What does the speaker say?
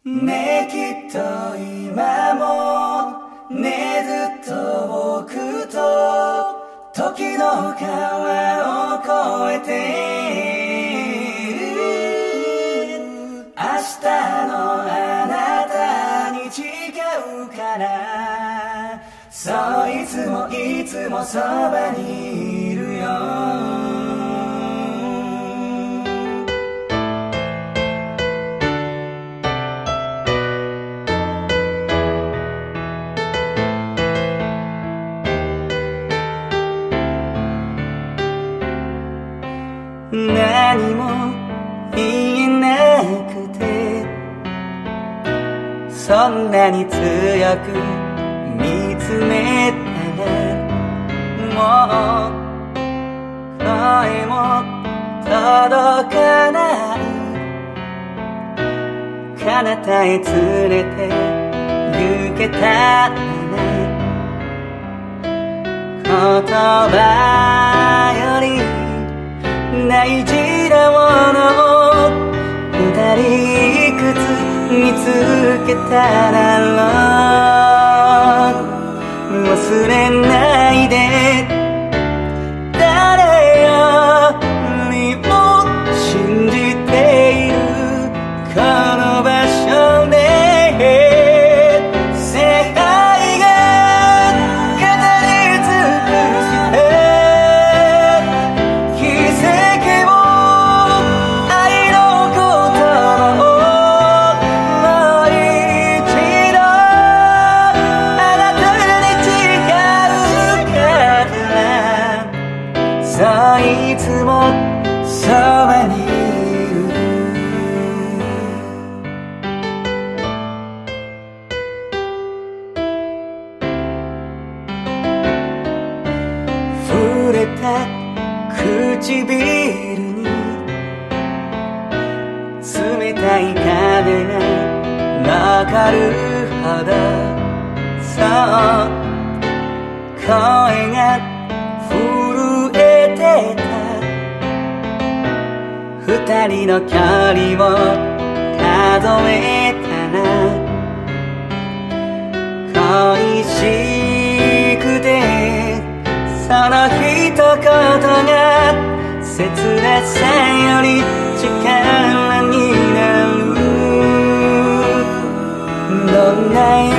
ねえきっと今もねえずっと僕と時の川を越えて明日のあなたに誓うからそういつもいつもそばにいるよ何も言えなくてそんなに強く見つめたらもう声も届かない彼方へ連れて行けたら言葉より大事なものを二人いくつ見つけただろう忘れないで誰よりも信じているこの場所で世界が語り尽くしていつもそばにいる触れた唇に冷たい風が流るほどそう声が二人の距離を数えたら恋しくてその一言が切なさより力になるどんな